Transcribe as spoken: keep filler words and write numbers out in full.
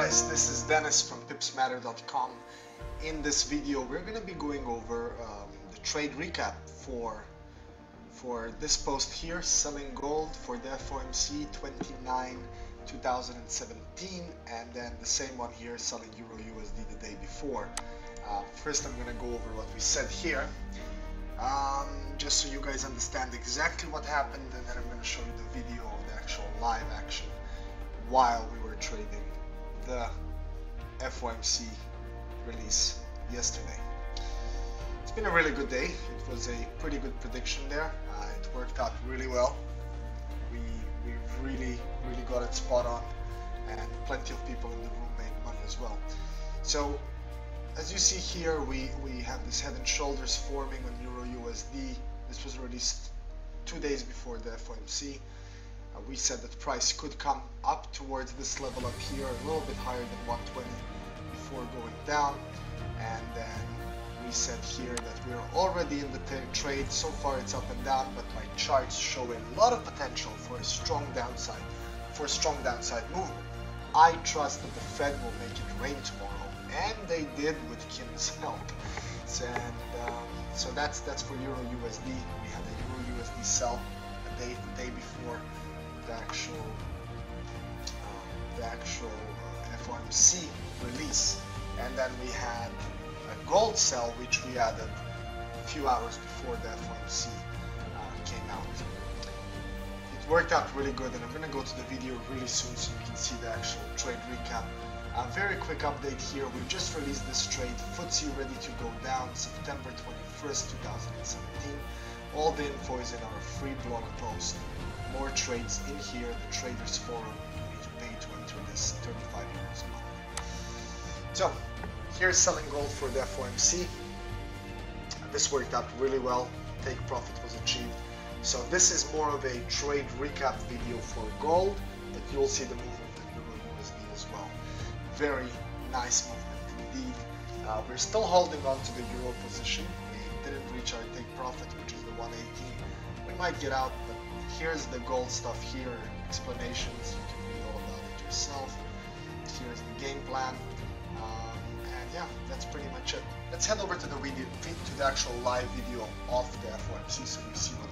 guys, this is Dennis from tips matter dot com. In this video we're going to be going over um, the trade recap for for this post here, selling gold for the F O M C twenty-nine two thousand seventeen, and then the same one here, selling Euro U S D the day before. Uh, first I'm going to go over what we said here, um, just so you guys understand exactly what happened, and then I'm going to show you the video of the actual live action while we were trading the F O M C release yesterday. It's been a really good day. It was a pretty good prediction there. Uh, it worked out really well. We, we really, really got it spot on, and plenty of people in the room made money as well. So as you see here, we, we have this head and shoulders forming on Euro U S D. This was released two days before the F O M C. Uh, we said that price could come up towards this level up here, a little bit higher than one twenty before going down, and then we said here that we're already in the trade. So far it's up and down, but my charts show a lot of potential for a strong downside, for a strong downside movement. I trust that the Fed will make it rain tomorrow, and they did with Kim's help. So, and um, so that's that's for Euro U S D. We had a Euro U S D sell the day the day before the actual uh, the actual uh, F O M C release, and then we had a gold sell which we added a few hours before the F O M C uh, came out. It worked out really good, and I'm gonna go to the video really soon so you can see the actual trade recap. A very quick update here. We just released this trade, F T S E ready to go down, September twenty-first two thousand seventeen. All the info is in our free blog post. More trades in here, the traders forum. You need to pay to enter this, thirty-five euros a month. So here's selling gold for the F O M C. This worked out really well. Take profit was achieved. So this is more of a trade recap video for gold, but you'll see the movement in Euro U S D as well. Very nice movement indeed. Uh, we're still holding on to the euro position. We didn't reach our take profit, which is the one eighteen. We might get out, but here's the gold stuff here, explanations. You can read all about it yourself. Here's the game plan. Um, and yeah, that's pretty much it. Let's head over to the video, to the actual live video of the F O M C so you see what